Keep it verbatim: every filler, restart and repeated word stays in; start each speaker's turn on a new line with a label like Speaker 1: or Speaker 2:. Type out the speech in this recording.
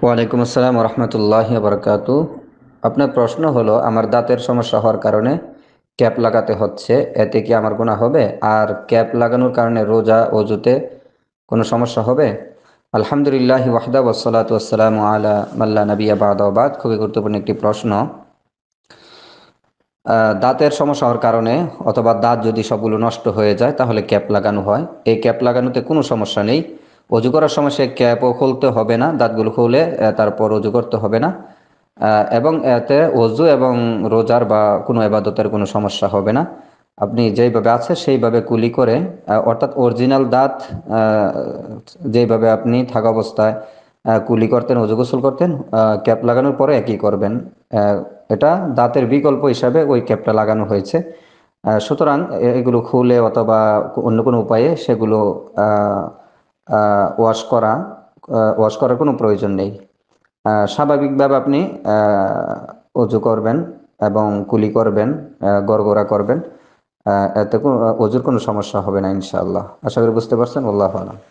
Speaker 1: ওয়ালাইকুম আসসালাম রহমতুল্লাহি বারকাতু। আপনার প্রশ্ন হলো, আমার দাঁতের সমস্যা হওয়ার কারণে ক্যাপ লাগাতে হচ্ছে, এতে কি আমার গুনাহ হবে? আর ক্যাপ লাগানোর কারণে রোজা অজুতে কোনো সমস্যা হবে? আলহামদুলিল্লাহ ওয়াহদা ওয়াসসালাতু ওয়াসসালামু আলা মাল্লা নাবিয়্যা বা'দা ওয়া বা'দ। খুবই গুরুত্বপূর্ণ একটি প্রশ্ন। আহ, দাঁতের সমস্যা হওয়ার কারণে অথবা দাঁত যদি সবগুলো নষ্ট হয়ে যায় তাহলে ক্যাপ লাগানো হয়। এই ক্যাপ লাগানোতে কোনো সমস্যা নেই। অজু করার সময় সে ক্যাপও খুলতে হবে না, দাঁতগুলো খুলে আহ, তারপর অজু করতে হবে না। আহ, এবং এতে অজু এবং রোজার বা কোনো এবাদতের কোনো সমস্যা হবে না। আপনি যেইভাবে আছে সেইভাবে কুলি করে, আহ, অর্থাৎ অরিজিনাল দাঁত আহ, যেইভাবে আপনি থাকা অবস্থায় আহ, কুলি করতেন, অজু গোসল করতেন, আহ, ক্যাপ লাগানোর পরে একই করবেন। আহ, এটা দাঁতের বিকল্প হিসাবে ওই ক্যাপটা লাগানো হয়েছে। আহ, সুতরাং এ- এগুলো খুলে অথবা অন্য কোনো উপায়ে সেগুলো ওয়াশ করা ওয়াশ করার কোনো প্রয়োজন নেই। আহ, স্বাভাবিকভাবে আপনি আহ, অজু করবেন এবং কুলি করবেন, আহ, গড়গড়া করবেন। আহ, এতে কোনো অজুর কোনো সমস্যা হবে না ইনশাআল্লাহ। আশা করি বুঝতে পারছেন। আল্লাহ আলাম।